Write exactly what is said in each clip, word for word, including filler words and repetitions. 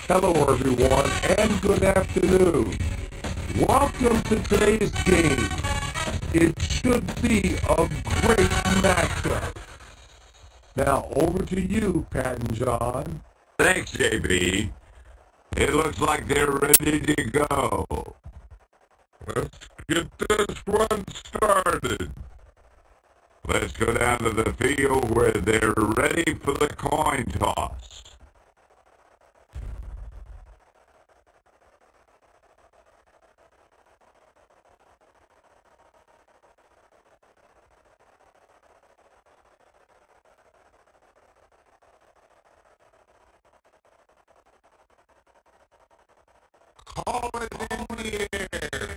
Hello everyone and good afternoon. Welcome to today's game. It should be a great matchup. Now over to you, Pat and John. Thanks, J B. It looks like they're ready to go. Let's get this one started. Let's go down to the field where they're ready for the coin toss. Call it in the air.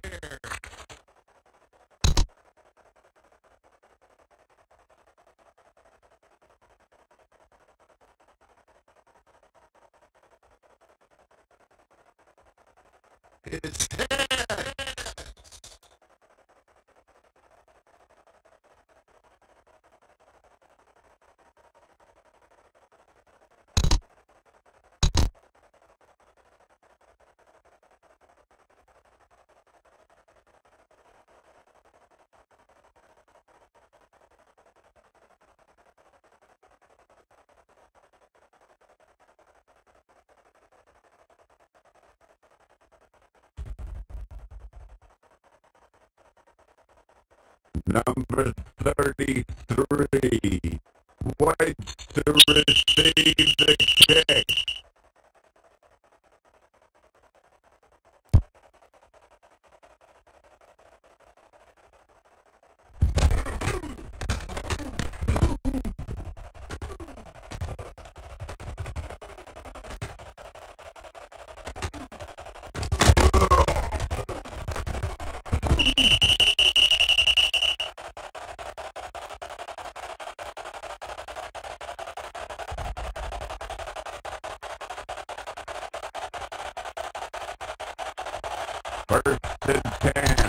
It's head. Number thirty-three waits to receive the kick. First and ten.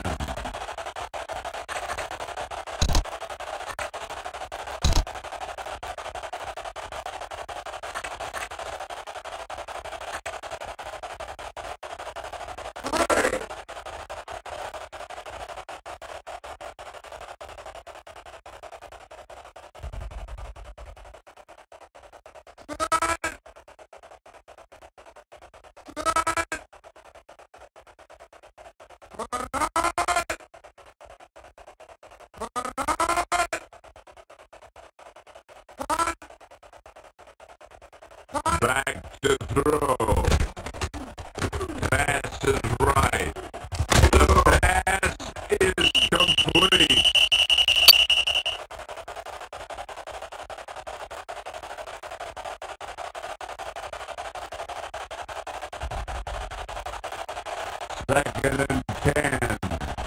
Back to throw. Pass is right. The pass is complete. Second and ten.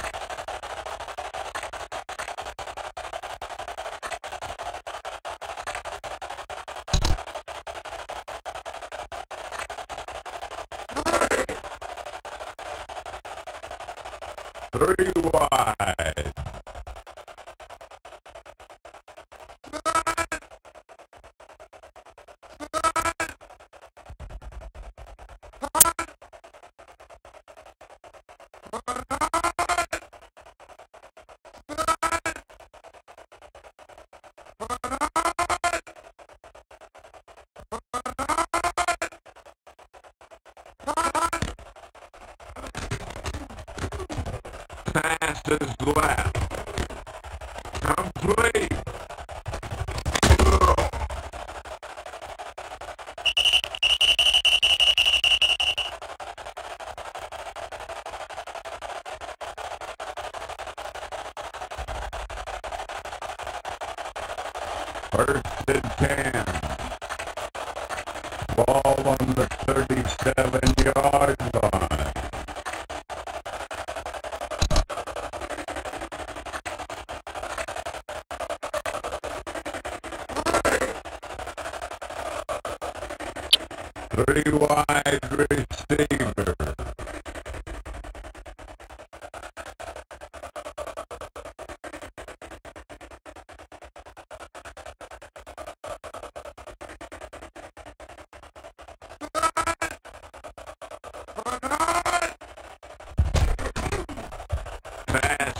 Three wide. Pass is left. Complete. First and ten. Ball on the thirty-seven yard line. Three wide receiver.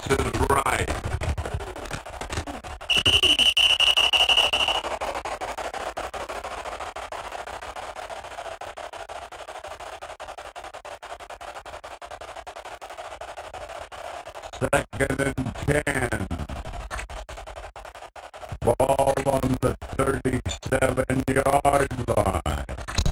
is right. Second and ten. Ball on the thirty-seven-yard line.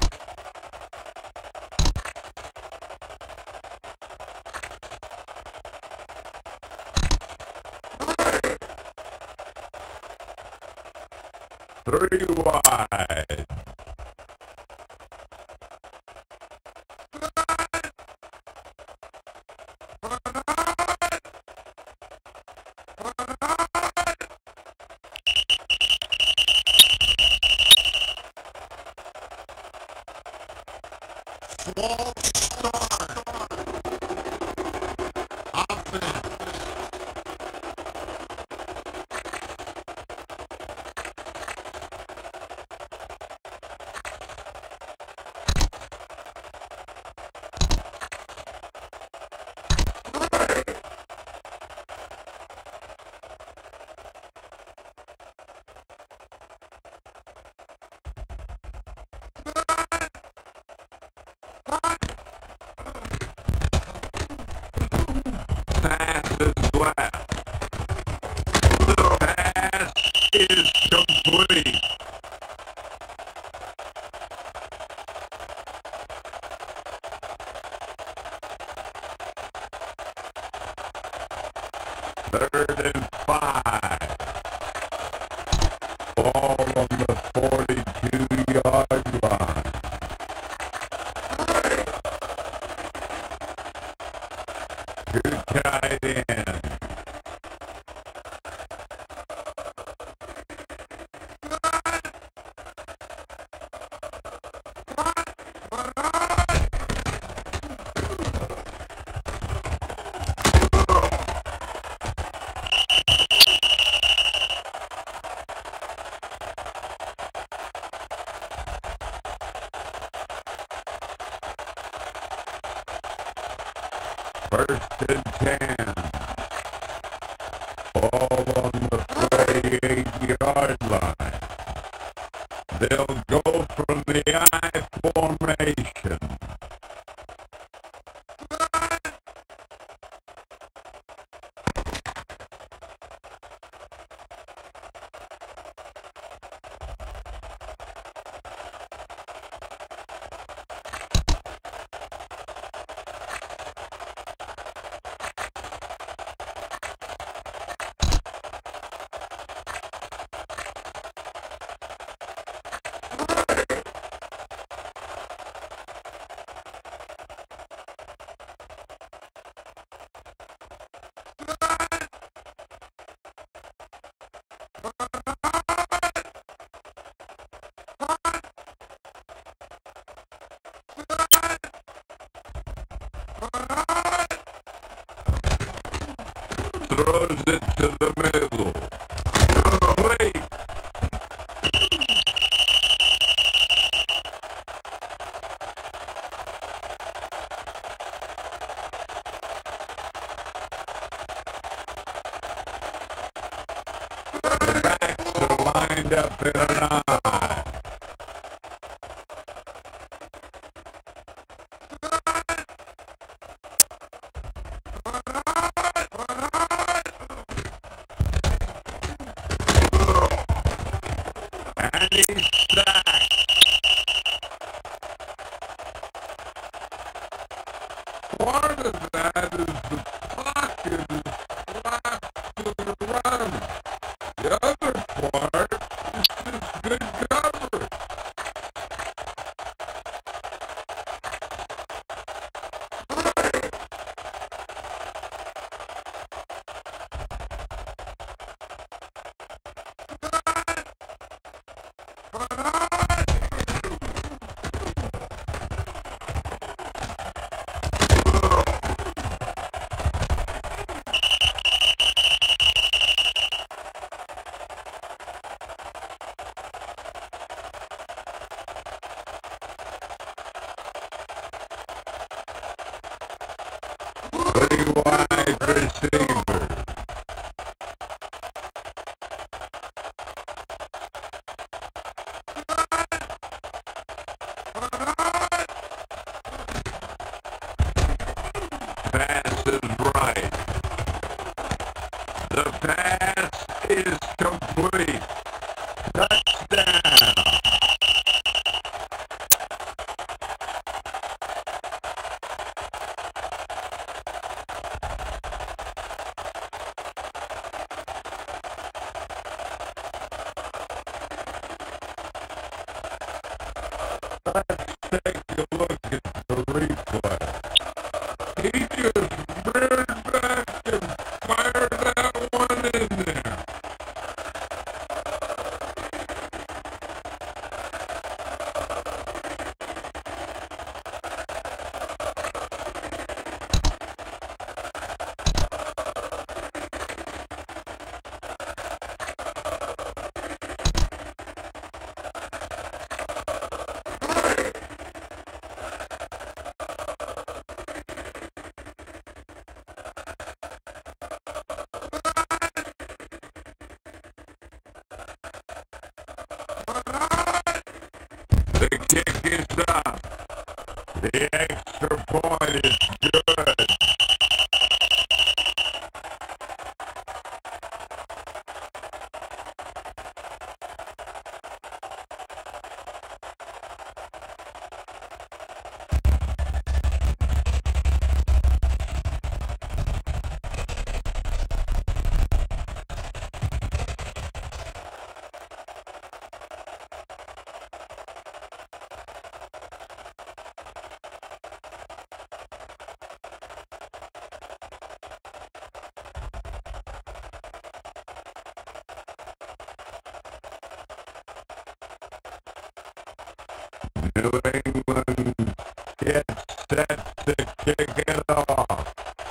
Three wide. Pass is left. The pass is complete. Third and five. Ball on the forty-two-yard line. Two tight end. First and ten. Ball on the thirty-eight-yard line. They'll go from the I formation. Throws it to the middle. Complete. The backs are lined up in an eye. And he's sacked. Part of that is the pocket is flat to the run. The other part is just good coverage. Three wide receivers. The pass is complete. Touchdown. Let's take a look at the replay. He just reared back and fired that one in there. The kick is up. The extra point is good. New England gets set to kick it off.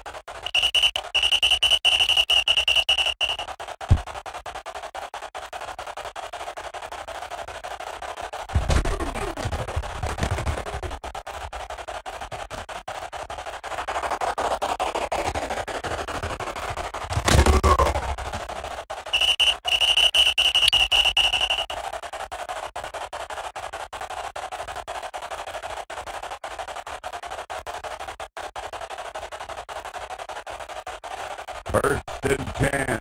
First and ten.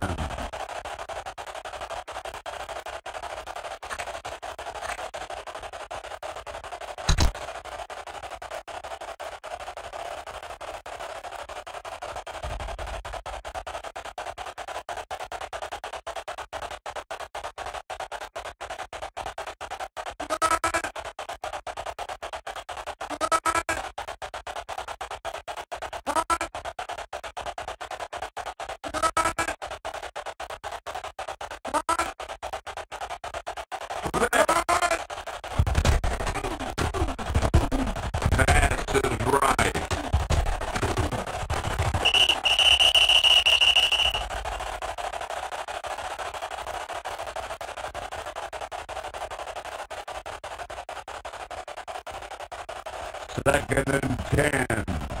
Pass is right. Second and ten.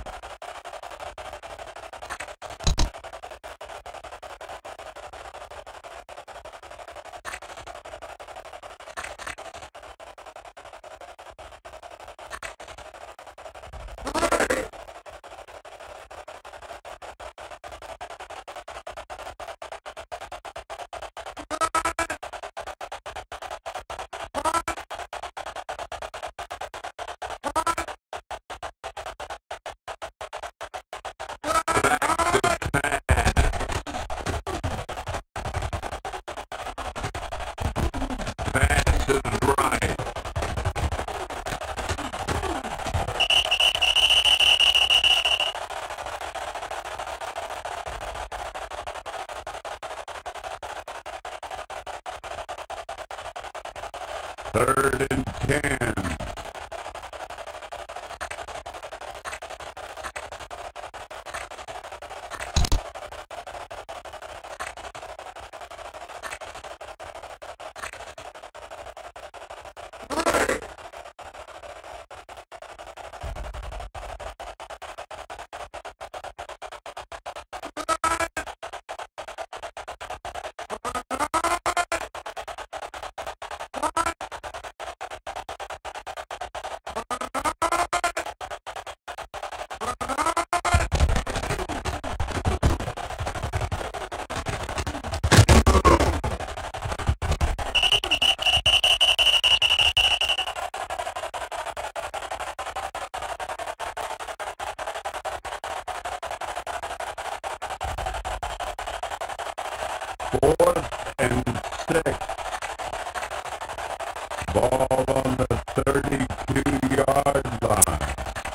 Pass is right. Third and ten. Fourth and six. Ball on the thirty-two-yard line.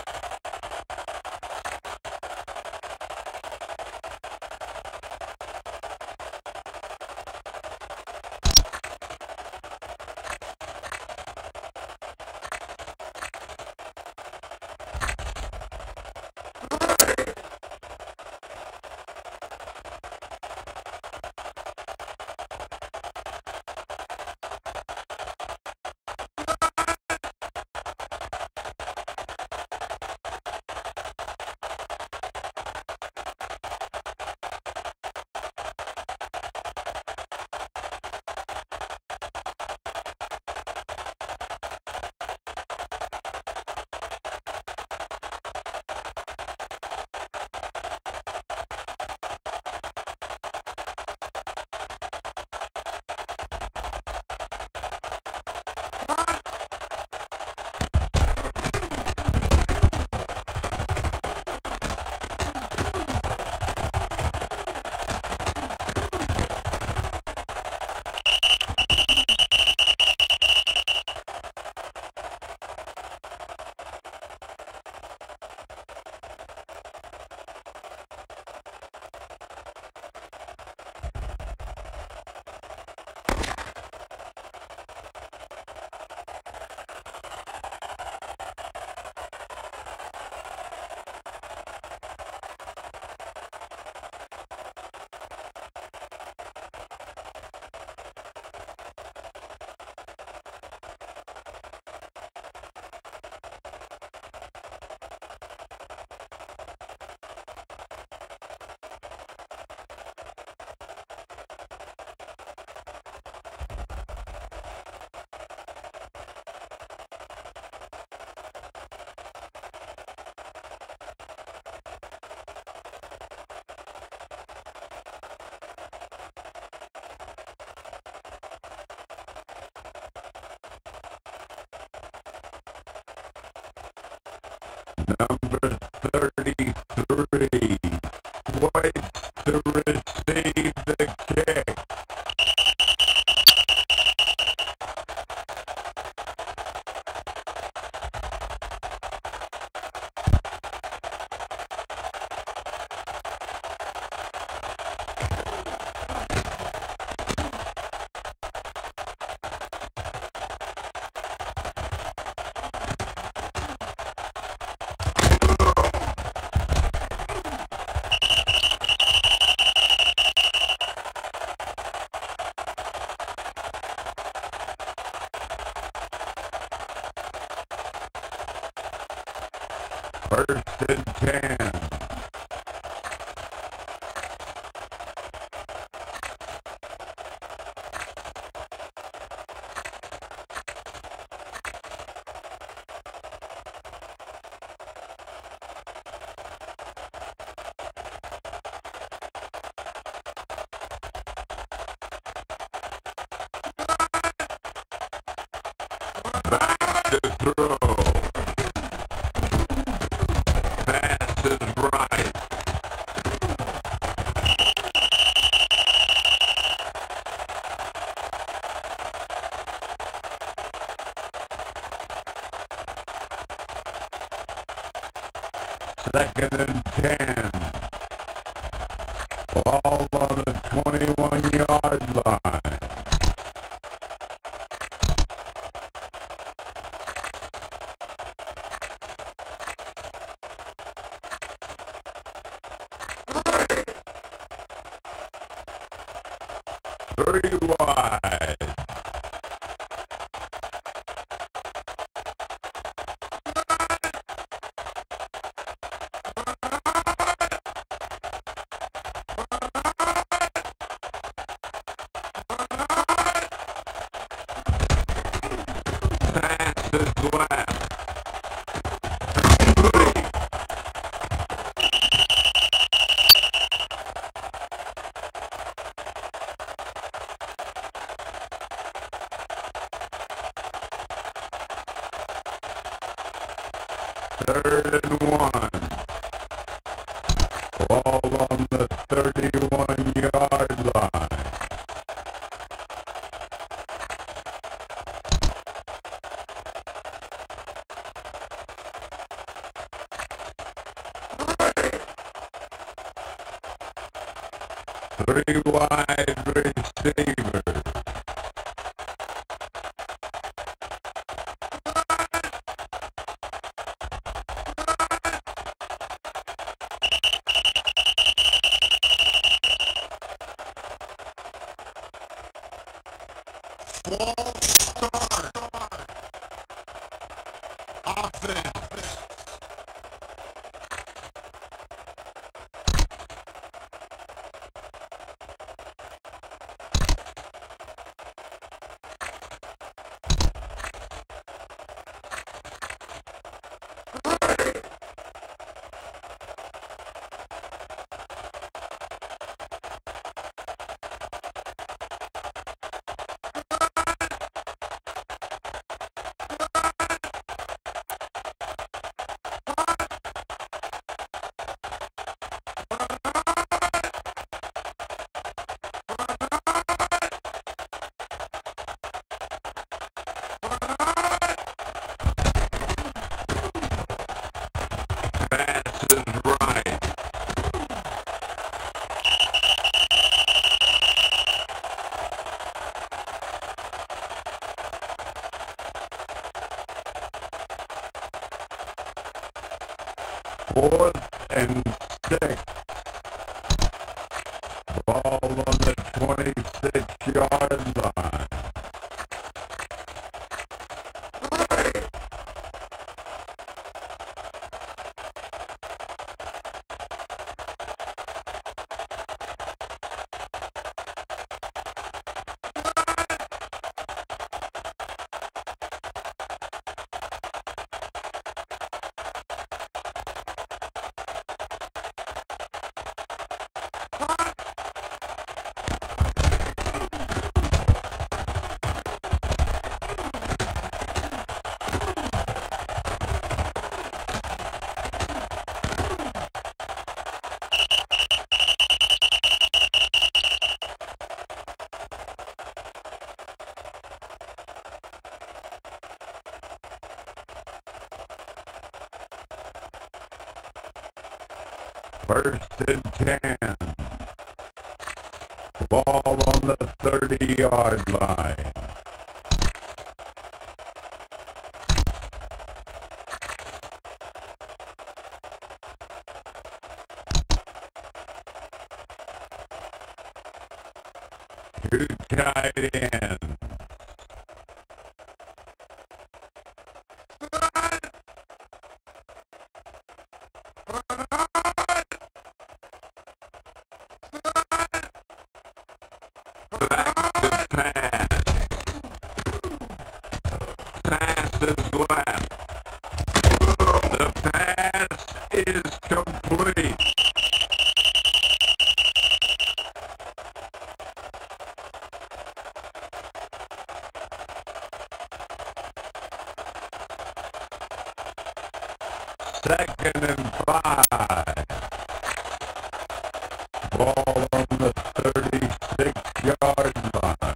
Number thirty-three, waits to receive the kick. First and ten. Back to throw. Pass is right. Second and ten. Ball on the twenty-one-yard line. Three wide. Pass is left. Three. Third and one. Ball on the thirty-one-yard line. wide receiver. Fourth and six. Ball on the twenty-six-yard line. First and ten. Ball on the thirty-yard line. Two tight ends. Second and five. Ball on the thirty-six-yard line.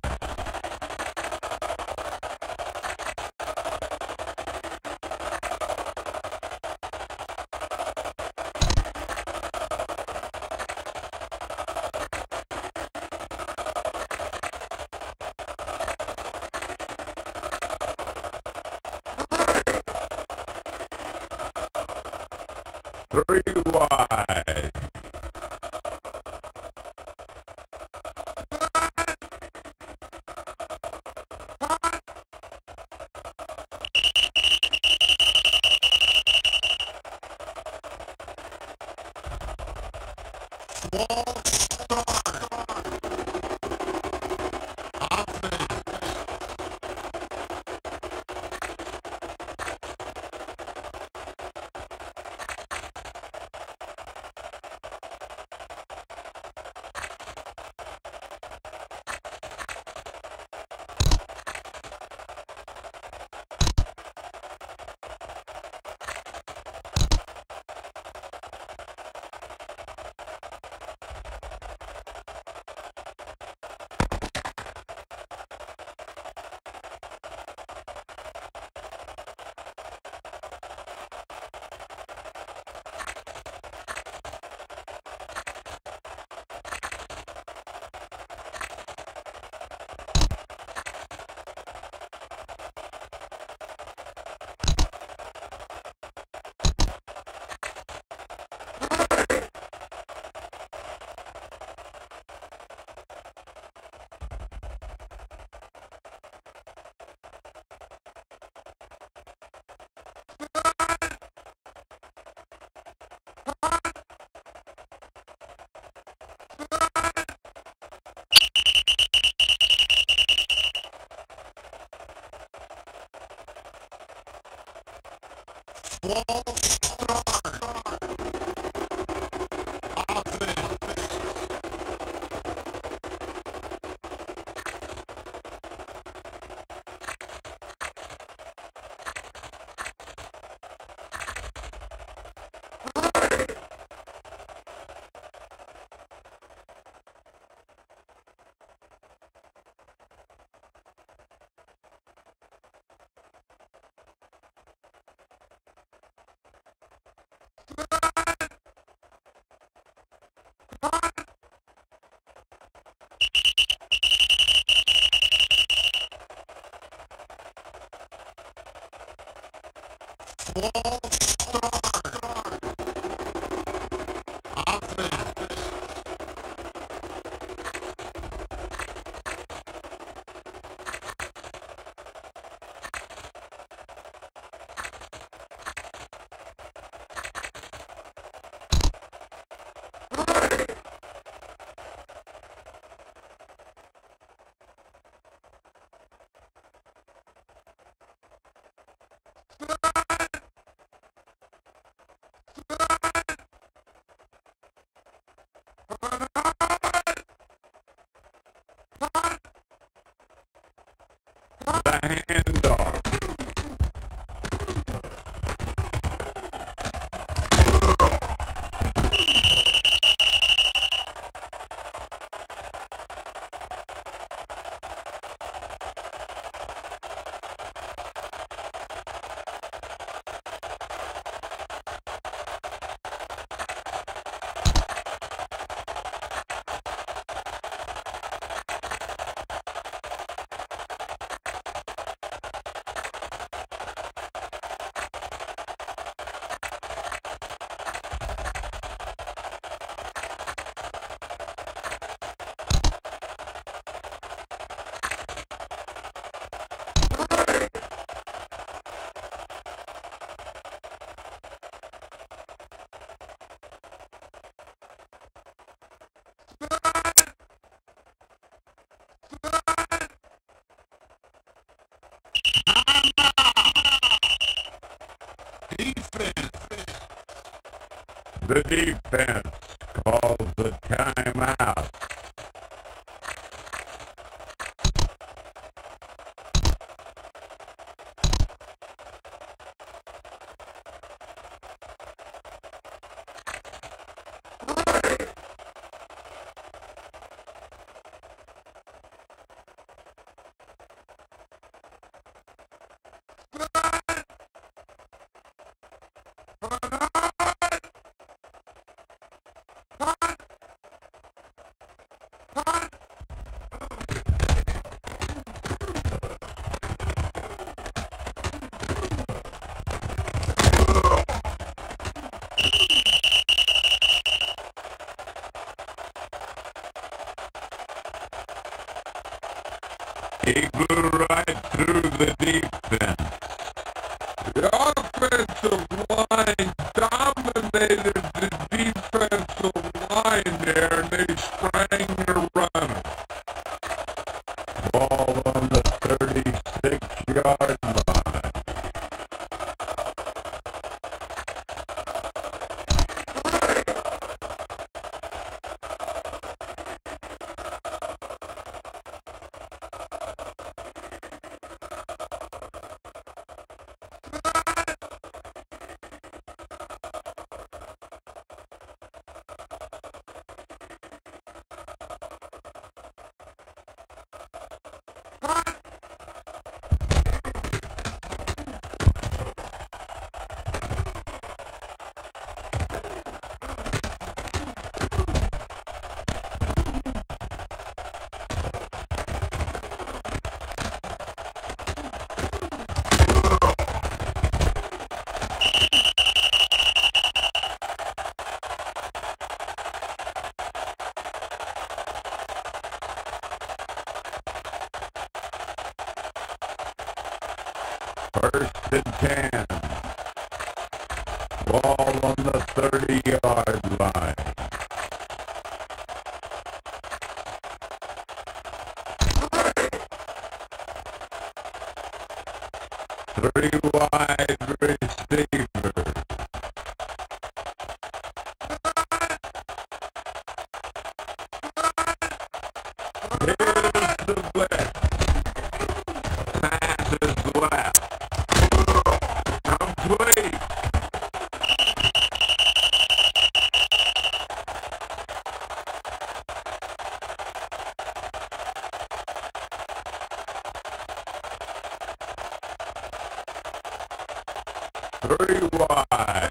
Three wide. handoff. The defense calls the timeout. He blew right through the defense. The offensive line dominated the defensive line there, and they sprang the runner. Ball on the thirty-six-yard line. First and ten. Ball on the thirty-yard line. Three wide receivers. Here's the blitz. Pass is left. Complete. Three wide.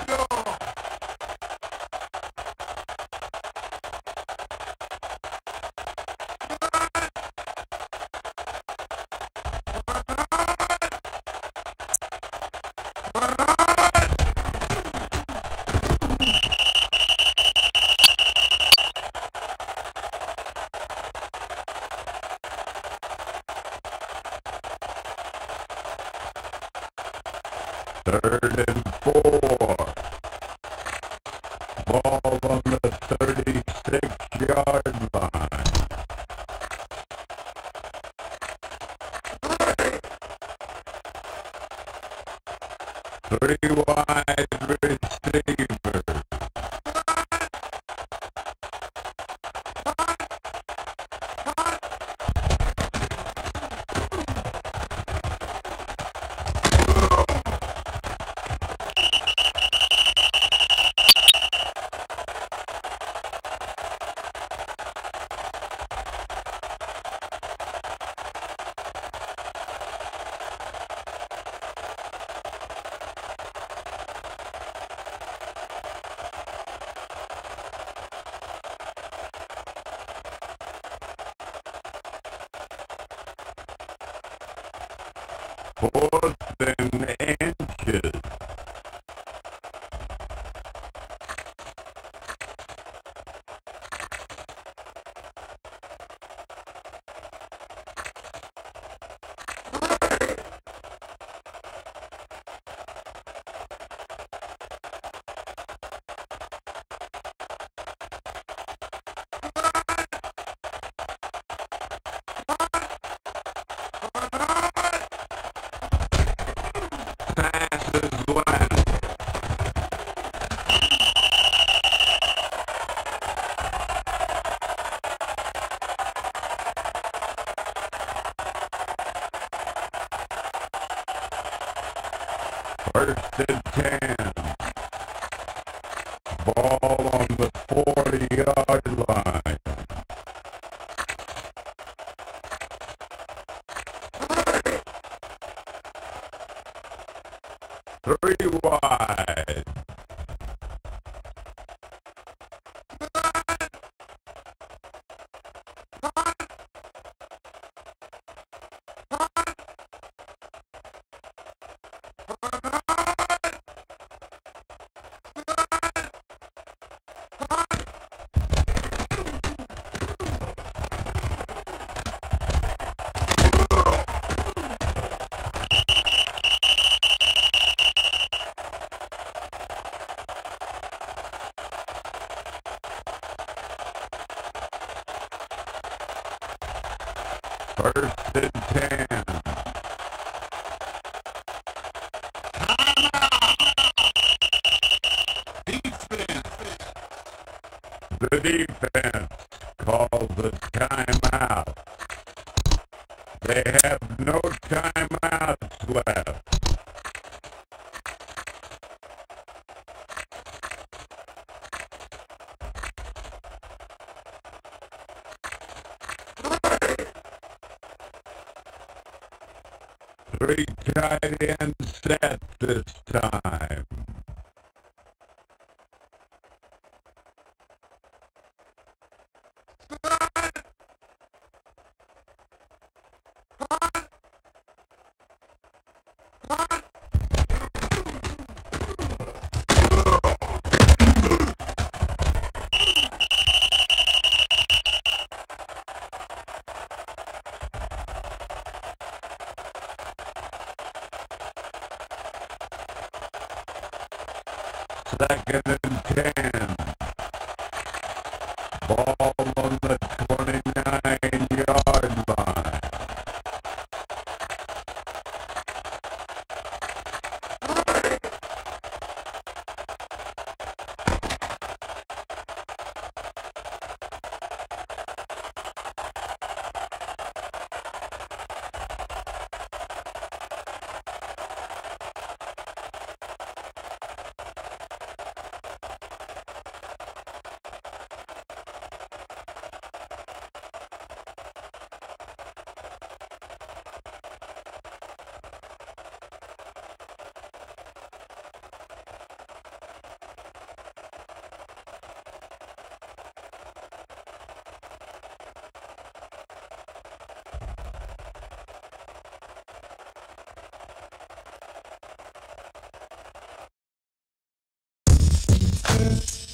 Third and four. Ball on the thirty-six-yard line. Three wide receivers. Fourth and inches. Pass is left. First and ten. Ball on the forty-yard line. Three wide. First and ten. The defense calls a timeout. They have no timeouts left. Three tight end sets this time. Second and ten. Ball on the twenty-nine-yard line. guys.